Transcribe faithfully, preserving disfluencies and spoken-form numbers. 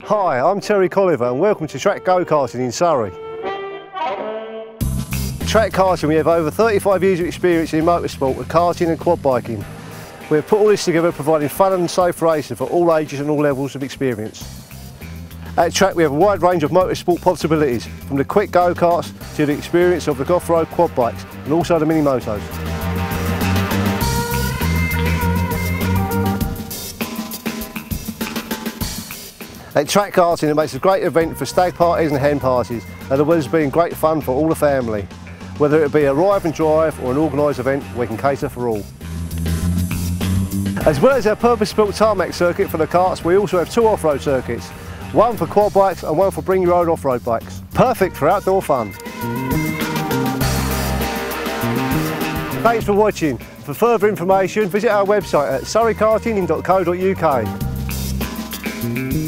Hi, I'm Terry Colliver and welcome to TRAQ Go Karting in Surrey. TRAQ Karting, we have over thirty-five years of experience in motorsport with karting and quad biking. We have put all this together providing fun and safe racing for all ages and all levels of experience. At TRAQ we have a wide range of motorsport possibilities, from the quick go-karts to the experience of the off-road quad bikes and also the minimotos. At TRAQ Karting it makes a great event for stag parties and hen parties, and as well as being great fun for all the family. Whether it be a ride and drive or an organised event, we can cater for all. As well as our purpose-built tarmac circuit for the karts, we also have two off-road circuits, one for quad bikes and one for bring your own off-road bikes. Perfect for outdoor fun. Thanks for watching. For further information, visit our website at surrey karting dot co dot U K.